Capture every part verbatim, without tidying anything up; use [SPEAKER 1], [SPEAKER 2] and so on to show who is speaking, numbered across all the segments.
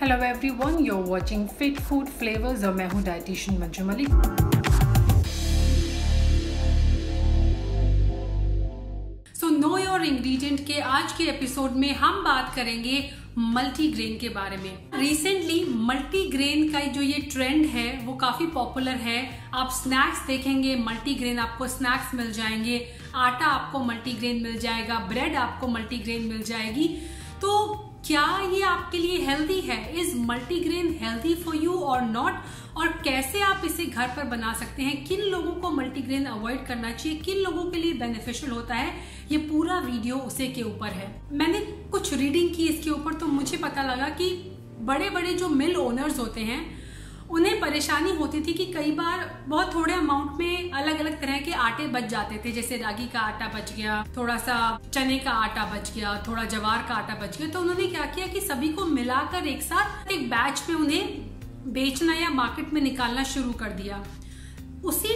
[SPEAKER 1] Hello everyone, you are watching fit food flavours और मैं हूँ dietitian Manju Malik. So know your ingredient के आज के एपिसोड में हम बात करेंगे मल्टीग्रेन के बारे में। रिसेंटली मल्टीग्रेन का जो ये ट्रेंड है वो काफी पॉपुलर है। आप स्नैक्स देखेंगे, मल्टीग्रेन आपको स्नैक्स मिल जाएंगे, आटा आपको मल्टीग्रेन मिल जाएगा, ब्रेड आपको मल्टीग्रेन मिल जाएगी। तो क्या ये आपके लिए हेल्दी है? Is multigrain healthy for you और नॉट? और कैसे आप इसे घर पर बना सकते हैं? किन लोगों को मल्टीग्रेन अवॉइड करना चाहिए, किन लोगों के लिए बेनिफिशियल होता है? ये पूरा वीडियो उसी के ऊपर है। मैंने कुछ रीडिंग की इसके ऊपर, तो मुझे पता लगा कि बड़े बड़े जो मिल ओनर्स होते हैं उन्हें परेशानी होती थी कि कई बार बहुत थोड़े अमाउंट में अलग अलग तरह के आटे बच जाते थे। जैसे रागी का आटा बच गया, थोड़ा सा चने का आटा बच गया, थोड़ा जवार का आटा बच गया। तो उन्होंने क्या किया कि सभी को मिलाकर एक साथ एक बैच में उन्हें बेचना या मार्केट में निकालना शुरू कर दिया। उसी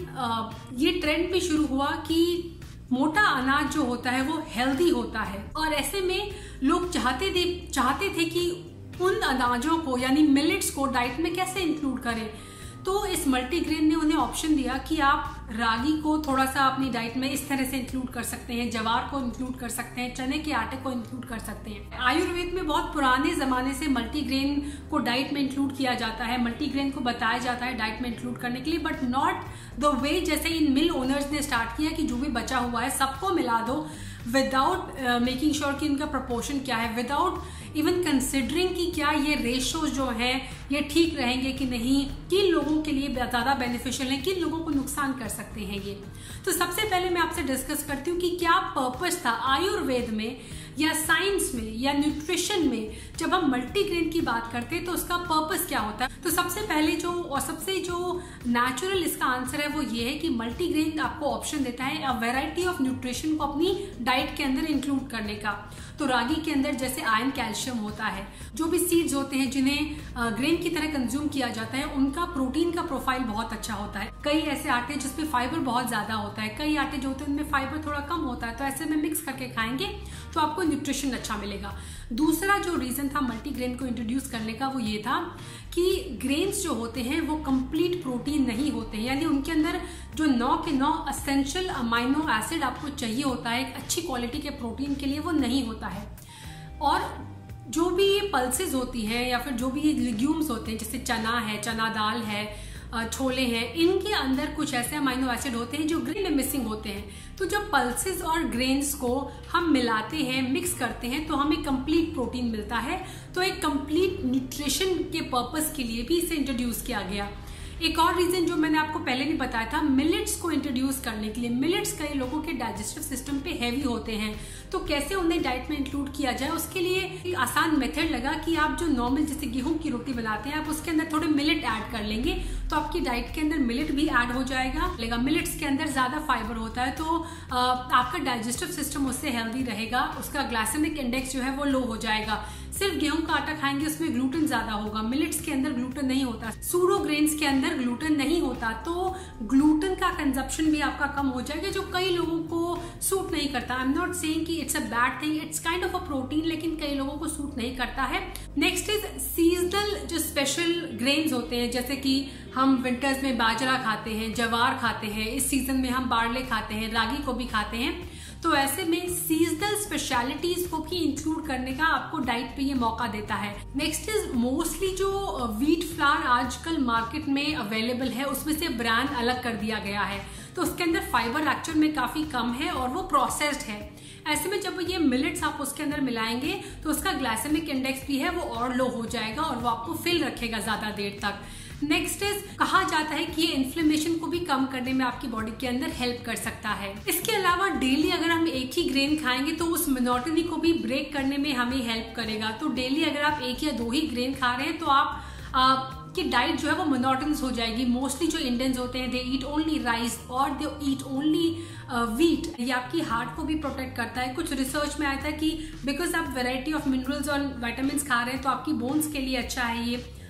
[SPEAKER 1] टाइम ये ट्रेंड भी शुरू हुआ कि मोटा अनाज जो होता है वो हेल्दी होता है, और ऐसे में लोग चाहते थे चाहते थे कि उन अनाजों को यानी मिलेट्स को डाइट में कैसे इंक्लूड करें। तो इस मल्टीग्रेन ने उन्हें ऑप्शन दिया कि आप रागी को थोड़ा सा अपनी डाइट में इस तरह से इंक्लूड कर सकते हैं, जवार को इंक्लूड कर सकते हैं, चने के आटे को इंक्लूड कर सकते हैं। आयुर्वेद में बहुत पुराने जमाने से मल्टीग्रेन को डाइट में इंक्लूड किया जाता है, मल्टीग्रेन को बताया जाता है डाइट में इंक्लूड करने के लिए, बट नॉट द वे जैसे इन मिल ओनर्स ने स्टार्ट किया कि जो भी बचा हुआ है सबको मिला दो, विदाउट मेकिंग श्योर कि इनका प्रोपोर्शन क्या है, विदाउट इवन कंसिडरिंग कि क्या ये रेशोज जो हैं ये ठीक रहेंगे कि नहीं, किन लोगों के लिए ज्यादा बेनिफिशियल है, किन लोगों को नुकसान कर सकते हैं ये। तो सबसे पहले मैं आपसे डिस्कस करती हूँ कि क्या पर्पस था आयुर्वेद में या साइंस में या न्यूट्रिशन में जब हम मल्टीग्रेन की बात करते हैं तो उसका पर्पस क्या होता है। तो सबसे पहले जो और सबसे जो नेचुरल इसका आंसर है वो ये है कि मल्टीग्रेन आपको ऑप्शन देता है अ वैरायटी ऑफ न्यूट्रिशन को अपनी डाइट के अंदर इंक्लूड करने का। तो रागी के अंदर जैसे आयरन, कैल्शियम होता है, जो भी सीड्स होते हैं जिन्हें ग्रेन की तरह कंज्यूम किया जाता है उनका प्रोटीन का प्रोफाइल बहुत अच्छा होता है। कई ऐसे आटे जिसमें फाइबर बहुत ज्यादा होता है, कई आटे जो होते हैं उनमें फाइबर थोड़ा कम होता है, तो ऐसे में मिक्स करके खाएंगे तो आपको न्यूट्रिशन अच्छा मिलेगा। दूसरा जो रीजन था मल्टीग्रेन को इंट्रोड्यूस करने का वो ये था कि ग्रेन्स जो होते हैं वो कंप्लीट प्रोटीन नहीं होते हैं, यानी उनके अंदर जो नौ के नौ असेंशियल अमाइनो एसिड आपको चाहिए होता है एक अच्छी क्वालिटी के प्रोटीन के लिए, वो नहीं होता है। और जो भी ये पल्सेस होती हैं या फिर जो भी ये लिग्यूम्स होते हैं जैसे चना है, चना दाल है, छोले हैं, इनके अंदर कुछ ऐसे अमाइनो एसिड होते हैं जो ग्रेन में मिसिंग होते हैं। तो जब पल्सेस और ग्रेन्स को हम मिलाते हैं, मिक्स करते हैं, तो हमें कंप्लीट प्रोटीन मिलता है। तो एक कंप्लीट न्यूट्रिशन के पर्पस के लिए भी इसे इंट्रोड्यूस किया गया। एक और रीजन जो मैंने आपको पहले भी बताया था, मिलेट्स को इंट्रोड्यूस करने के लिए। मिलेट्स कई लोगों के डाइजेस्टिव सिस्टम पे हैवी होते हैं, तो कैसे उन्हें डाइट में इंक्लूड किया जाए उसके लिए एक आसान मेथड लगा कि आप जो नॉर्मल जैसे गेहूं की रोटी बनाते हैं आप उसके अंदर थोड़े मिलेट ऐड कर लेंगे तो आपकी डाइट के अंदर मिलेट भी ऐड हो जाएगा। लेगा मिलेट्स के अंदर ज्यादा फाइबर होता है, तो आ, आपका डाइजेस्टिव सिस्टम उससे हेल्दी रहेगा, उसका ग्लाइसेमिक इंडेक्स जो है वो लो हो जाएगा। सिर्फ गेहूं का आटा खाएंगे उसमें ग्लूटेन ज्यादा होगा, मिलेट्स के अंदर ग्लूटेन नहीं होता, सूडो ग्रेन्स के अंदर ग्लूटेन नहीं होता, तो ग्लूटेन का कंजप्शन भी आपका कम हो जाएगा जो कई लोगों को सूट नहीं करता। आई एम नॉट सेइंग कि it's a bad thing, it's kind of a protein, लेकिन कई लोगों को सूट नहीं करता है। नेक्स्ट इज सीजनल जो स्पेशल ग्रेन्स होते हैं, जैसे कि हम विंटर्स में बाजरा खाते हैं, जवार खाते हैं, इस सीजन में हम बार्ले खाते हैं, रागी को भी खाते हैं। तो ऐसे में सीजनल स्पेशलिटीज को भी इंक्लूड करने का आपको डाइट पे ये मौका देता है। नेक्स्ट इज मोस्टली जो व्हीट फ्लावर आजकल मार्केट में अवेलेबल है उसमें से ब्रांड अलग कर दिया गया है, तो उसके अंदर फाइबर एक्चुअल में काफी कम है और वो प्रोसेस्ड है। ऐसे में जब ये मिलेट्स आप उसके अंदर मिलाएंगे तो उसका ग्लाइसेमिक इंडेक्स भी है वो और लो हो जाएगा और वो आपको फिल रखेगा ज्यादा देर तक। नेक्स्ट इज कहा जाता है कि ये इन्फ्लेमेशन को भी कम करने में आपकी बॉडी के अंदर हेल्प कर सकता है। इसके अलावा डेली अगर हम एक ही ग्रेन खाएंगे तो उस मोनोटनी को भी ब्रेक करने में हमें हेल्प करेगा। तो डेली अगर आप एक या दो ही ग्रेन खा रहे हैं तो आप आपकी डाइट जो है वो मोनोटनस हो जाएगी। मोस्टली जो इंडियंस होते हैं दे ईट ओनली राइस और दे ईट ओनली व्हीट। ये आपकी हार्ट को भी प्रोटेक्ट करता है। कुछ रिसर्च में आया था कि बिकॉज आप वेराइटी ऑफ मिनरल्स और विटामिन्स खा रहे हैं तो आपकी बोन्स के लिए अच्छा है ये,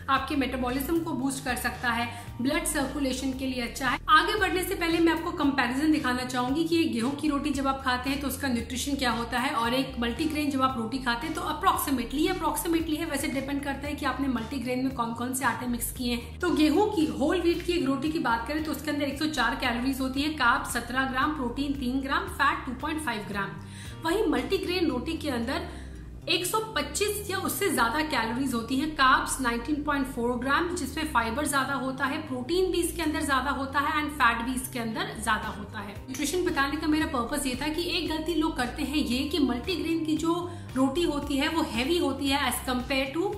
[SPEAKER 1] आपके मेटाबॉलिज्म को बूस्ट कर सकता है, ब्लड सर्कुलेशन के लिए अच्छा है। आगे बढ़ने से पहले मैं आपको कंपैरिजन दिखाना चाहूंगी कि एक गेहूं की रोटी जब आप खाते हैं तो उसका न्यूट्रिशन क्या होता है और एक मल्टीग्रेन जब आप रोटी खाते हैं तो अप्रोक्सीमेटली अप्रोक्सीमेटली है, वैसे डिपेंड करता है कि आपने मल्टीग्रेन में कौन कौन से आटे मिक्स किए हैं। तो गेहूं की होल व्हीट की एक रोटी की बात करें तो उसके अंदर एक सौ चार कैलोरीज होती है, कार्ब सत्रह ग्राम, प्रोटीन तीन ग्राम, फैट दो पॉइंट पाँच ग्राम। वहीं मल्टीग्रेन रोटी के अंदर एक सौ पच्चीस या उससे ज्यादा कैलोरीज होती हैं, कार्ब्स उन्नीस पॉइंट चार ग्राम जिसमें फाइबर ज्यादा होता है, प्रोटीन भी इसके अंदर ज्यादा होता है एंड फैट भी इसके अंदर ज्यादा होता है। न्यूट्रिशन बताने का मेरा पर्पस ये था कि एक गलती लोग करते हैं ये कि मल्टीग्रेन की जो रोटी होती है वो हैवी होती है as compare to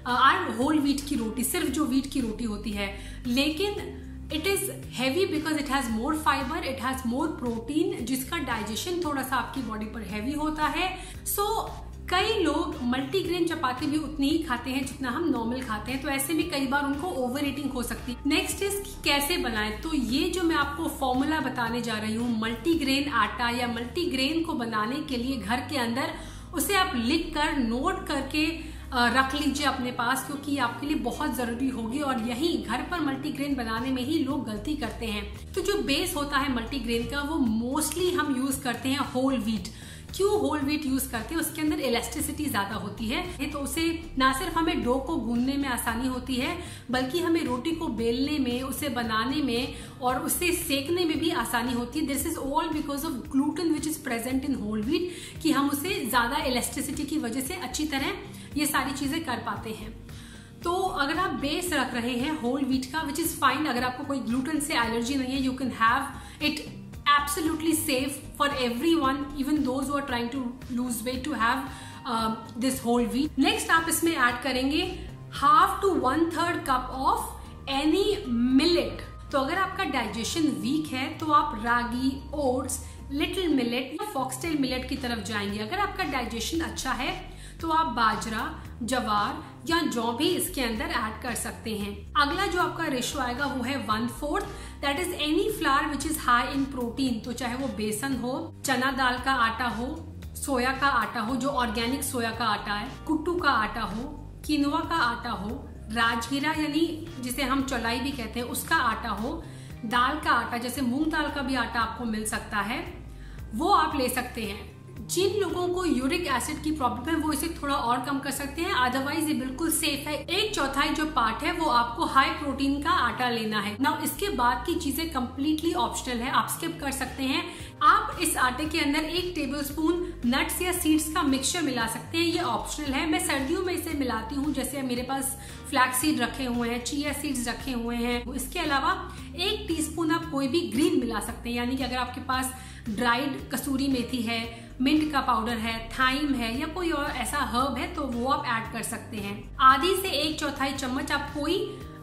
[SPEAKER 1] our whole wheat की रोटी, सिर्फ जो व्हीट की रोटी होती है, लेकिन it is heavy because it has more fibre, it has more protein, जिसका डाइजेशन थोड़ा सा आपकी बॉडी पर हैवी होता है। सो so, कई लोग मल्टीग्रेन चपाती भी उतनी ही खाते हैं जितना हम नॉर्मल खाते हैं, तो ऐसे में कई बार उनको ओवर ईटिंग हो सकती है। नेक्स्ट इज कैसे बनाएं, तो ये जो मैं आपको फॉर्मूला बताने जा रही हूँ मल्टीग्रेन आटा या मल्टीग्रेन को बनाने के लिए घर के अंदर, उसे आप लिख कर नोट करके रख लीजिए अपने पास, क्योंकि आपके लिए बहुत जरूरी होगी और यही घर पर मल्टीग्रेन बनाने में ही लोग गलती करते हैं। तो जो बेस होता है मल्टीग्रेन का वो मोस्टली हम यूज करते हैं होल व्हीट। क्यों होल व्हीट यूज करते हैं? उसके अंदर इलास्टिसिटी ज्यादा होती है, तो उसे ना सिर्फ हमें डो को गूंदने में आसानी होती है बल्कि हमें रोटी को बेलने में, उसे बनाने में और उसे सेकने में भी आसानी होती है। This is all because of gluten which is present in whole wheat, कि हम उसे ज्यादा इलास्टिसिटी की वजह से अच्छी तरह ये सारी चीजें कर पाते हैं। तो अगर आप बेस रख रहे हैं होल व्हीट का, विच इज फाइन, अगर आपको कोई ग्लूटेन से एलर्जी नहीं है, you can have it absolutely safe for everyone, even those who are trying to lose weight, to have uh, this whole wheat. Next आप इसमें ऐड करेंगे half to one third cup of any millet। तो अगर आपका digestion week है तो आप ragi, oats, little millet या फॉक्सटेल मिलेट की तरफ जाएंगे। अगर आपका डाइजेशन अच्छा है तो आप बाजरा, जवार या जौ भी इसके अंदर ऐड कर सकते हैं। अगला जो आपका रेशो आएगा वो है one fourth, that is any flour which is high in protein. तो चाहे वो बेसन हो, चना दाल का आटा हो, सोया का आटा हो जो ऑर्गेनिक सोया का आटा है, कुट्टू का आटा हो, किनोआ का आटा हो, राजगिरा यानी जिसे हम चौलाई भी कहते हैं उसका आटा हो, दाल का आटा जैसे मूंग दाल का भी आटा आपको मिल सकता है, वो आप ले सकते हैं। जिन लोगों को यूरिक एसिड की प्रॉब्लम है वो इसे थोड़ा और कम कर सकते हैं, अदरवाइज ये बिल्कुल सेफ है। एक चौथाई जो पार्ट है वो आपको हाई प्रोटीन का आटा लेना है। नाउ इसके बाद की चीजें कंप्लीटली ऑप्शनल है, आप स्किप कर सकते हैं। आप इस आटे के अंदर एक टेबलस्पून नट्स या सीड्स का मिक्सचर मिला सकते हैं, ये ऑप्शनल है। मैं सर्दियों में इसे मिलाती हूँ, जैसे मेरे पास फ्लैक्स सीड रखे हुए हैं, चिया सीड्स रखे हुए हैं। इसके अलावा एक टीस्पून आप कोई भी ग्रीन मिला सकते हैं, यानी कि अगर आपके पास ड्राइड कसूरी मेथी है, मिंट का पाउडर है, थाइम है या कोई और ऐसा हर्ब है तो वो आप ऐड कर सकते हैं। आधी से एक चौथाई चम्मच आप कोई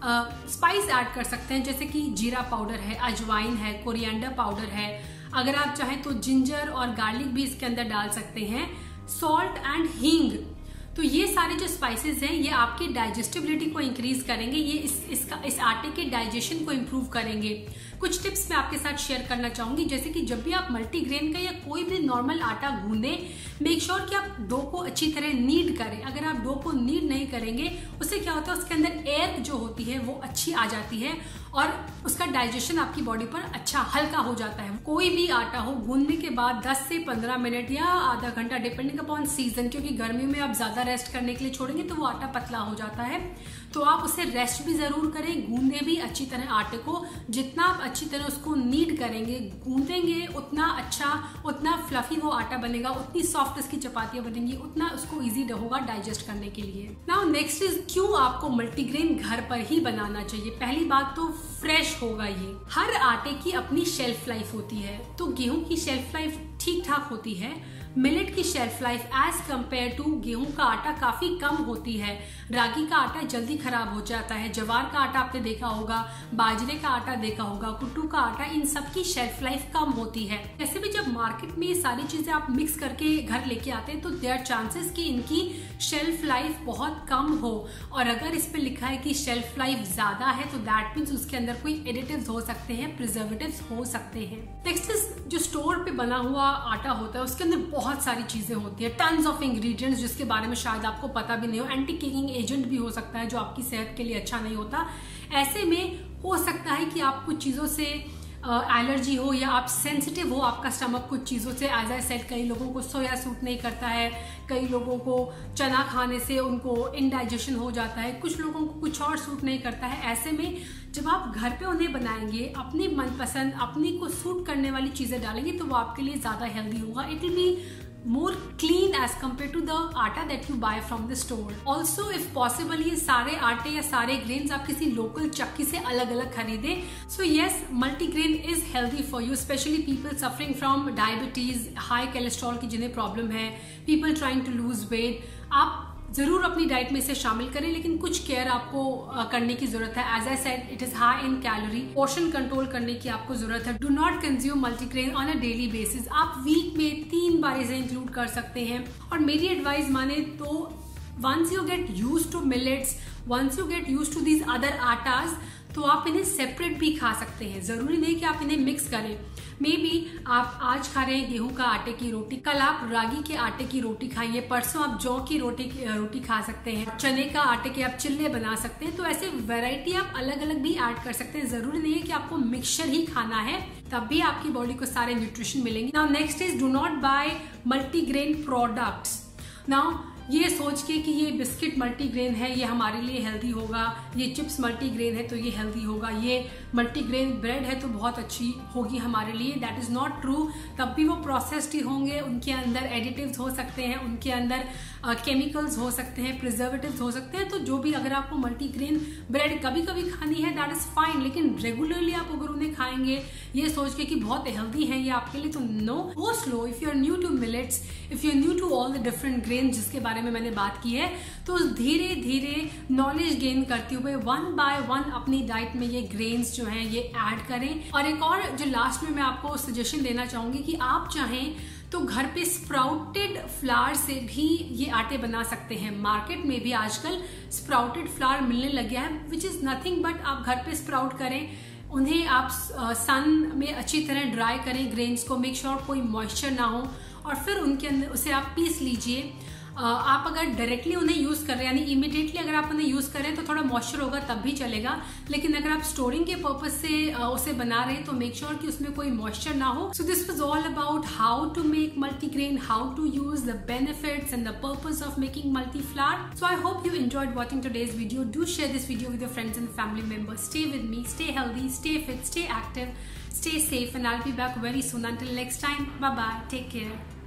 [SPEAKER 1] स्पाइस ऐड कर सकते हैं, जैसे कि जीरा पाउडर है, अजवाइन है, कोरिएंडर पाउडर है। अगर आप चाहें तो जिंजर और गार्लिक भी इसके अंदर डाल सकते हैं, सॉल्ट एंड हींग। तो ये सारे जो स्पाइसेस हैं ये आपकी डाइजेस्टिबिलिटी को इंक्रीज करेंगे, ये इस इसका इस आटे के डाइजेशन को इम्प्रूव करेंगे। कुछ टिप्स मैं आपके साथ शेयर करना चाहूंगी, जैसे कि जब भी आप मल्टीग्रेन का या कोई भी नॉर्मल आटा गूंदें, मेक श्योर कि आप डो को अच्छी तरह नीड करें। अगर आप डो को नीड नहीं करेंगे उससे क्या होता है, उसके अंदर एयर जो होती है वो अच्छी आ जाती है और उसका डाइजेशन आपकी बॉडी पर अच्छा हल्का हो जाता है। कोई भी आटा हो, गूंदने के बाद दस से पंद्रह मिनट या आधा घंटा डिपेंडिंग अपॉन सीजन, क्योंकि गर्मियों में आप ज्यादा रेस्ट करने के लिए छोड़ेंगे तो वो आटा पतला हो जाता है, तो आप उसे रेस्ट भी जरूर करें, गूंदे भी अच्छी तरह आटे को। जितना आप अच्छी तरह उसको नीड करेंगे, गूंदेंगे, उतना अच्छा, उतना फ्लफी वो आटा बनेगा, उतनी सॉफ्ट इसकी चपातियां बनेंगी, उतना उसको इजी होगा डाइजेस्ट करने के लिए। नाउ नेक्स्ट इज क्यों आपको मल्टीग्रेन घर पर ही बनाना चाहिए। पहली बात तो फ्रेश होगा ये। हर आटे की अपनी शेल्फ लाइफ होती है, तो गेहूं की शेल्फ लाइफ ठीक ठाक होती है, मिलेट की shelf life as compare to गेहूं का आटा काफी कम होती है। रागी का आटा जल्दी खराब हो जाता है, जवार का आटा आपने देखा होगा, बाजरे का आटा देखा होगा, कुट्टू का आटा, इन सब की शेल्फ लाइफ कम होती है। ऐसे भी जब मार्केट में ये सारी चीजें आप मिक्स करके घर लेके आते हैं तो देयर आर चांसेस कि इनकी शेल्फ लाइफ बहुत कम हो, और अगर इस पे लिखा है कि शेल्फ लाइफ ज्यादा है तो दैट मीन्स उसके अंदर कोई एडिटिव्स हो सकते हैं, प्रिजर्वेटिव्स हो सकते हैं। नेक्स्ट इज जो स्टोर पे बना हुआ आटा होता है उसके अंदर बहुत सारी चीजें होती है, टन्स ऑफ इंग्रेडिएंट्स जिसके बारे में शायद आपको पता भी नहीं हो। एंटी केकिंग एजेंट भी हो सकता है जो आपकी सेहत के लिए अच्छा नहीं होता। ऐसे में हो सकता है कि आप कुछ चीजों से एलर्जी uh, हो या आप सेंसिटिव हो, आपका स्टमक कुछ चीज़ों से। एज आई सेड, कई लोगों को सोया सूट नहीं करता है, कई लोगों को चना खाने से उनको इनडाइजेशन हो जाता है, कुछ लोगों को कुछ और सूट नहीं करता है। ऐसे में जब आप घर पे उन्हें बनाएंगे, अपनी मनपसंद अपनी को सूट करने वाली चीज़ें डालेंगे तो वो आपके लिए ज़्यादा हेल्दी होगा। It will be more clean as compared to the आटा that you buy from the store. Also, if possible, ये सारे आटे या सारे ग्रेन्स आप किसी लोकल चक्की से अलग अलग खरीदें. So yes, multigrain is healthy for you, especially people suffering from diabetes, high cholesterol की जिन्हें प्रॉब्लम है, people trying to lose weight. आप जरूर अपनी डाइट में इसे शामिल करें, लेकिन कुछ केयर आपको करने की जरूरत है. As I said, it is high in calorie. Portion control करने की आपको जरूरत है. Do not consume multigrain on a daily basis. आप वीक में तीन बार इसे इंक्लूड कर सकते हैं. और मेरी एडवाइस माने तो once you get use to millets, once you get use to these other attas, तो आप इन्हें सेपरेट भी खा सकते हैं. जरूरी नहीं कि आप इन्हें मिक्स करें. मे बी आप आज खा रहे हैं गेहूं का आटे की रोटी, कल आप रागी के आटे की रोटी खाइए, परसों आप जौ की रोटी रोटी खा सकते हैं, चने का आटे के आप चिल्ले बना सकते हैं. तो ऐसे वैरायटी आप अलग अलग भी ऐड कर सकते हैं. जरूरी नहीं है कि आपको मिक्सचर ही खाना है, तब भी आपकी बॉडी को सारे न्यूट्रिशन मिलेंगे. Now next is, do not buy multigrain products. Now ये सोच के कि ये बिस्किट मल्टीग्रेन है, ये हमारे लिए हेल्दी होगा, ये चिप्स मल्टीग्रेन है तो ये हेल्दी होगा, ये मल्टीग्रेन ब्रेड है तो बहुत अच्छी होगी हमारे लिए, दैट इज नॉट ट्रू. तब भी वो प्रोसेस्ड ही होंगे, उनके अंदर एडिटिव्स हो सकते हैं, उनके अंदर केमिकल्स uh, हो सकते हैं, प्रिजर्वेटिव्स हो सकते हैं. तो जो भी, अगर आपको मल्टीग्रेन ब्रेड कभी कभी खानी है, दैट इज फाइन, लेकिन रेगुलरली आप अगर उन्हें खाएंगे ये सोच के कि बहुत हेल्दी है ये आपके लिए, तो no. Go slow. If you are new to millets, if you are new to all the different grain जिसके बारे में मैंने बात की है, तो धीरे धीरे नॉलेज गेन करते हुए वन बाय वन अपनी डाइट में ये ग्रेन्स जो हैं ये ऐड करें. और एक और जो लास्ट में मैं आपको सजेशन देना चाहूंगी कि आप चाहें तो घर पे स्प्राउटेड फ्लावर से भी ये आटे बना सकते हैं. मार्केट में भी आजकल स्प्राउटेड फ्लावर मिलने लग गया है, विच इज नथिंग बट आप घर पे स्प्राउट करें, उन्हें आप सन में अच्छी तरह ड्राई करें ग्रेन्स को, मेक श्योर कोई मॉइस्चर ना हो, और फिर उनके अंदर उसे आप पीस लीजिए. आप अगर डायरेक्टली उन्हें यूज कर रहे हैं, यानी इमीडिएटली अगर आप उन्हें यूज करें तो थोड़ा मॉइस्चर होगा तब भी चलेगा, लेकिन अगर आप स्टोरिंग के पर्पज से उसे बना रहे हैं तो मेक श्योर कि उसमें कोई मॉइस्चर ना हो. So this was all about how to make multigrain, how to use the benefits and the purpose of making multi flour. So I hope you enjoyed watching today's video. Do share this video with your friends and family members. Stay with me, stay healthy, stay fit, stay active, stay safe, and I'll be back very soon. Until next time, bye bye, take care.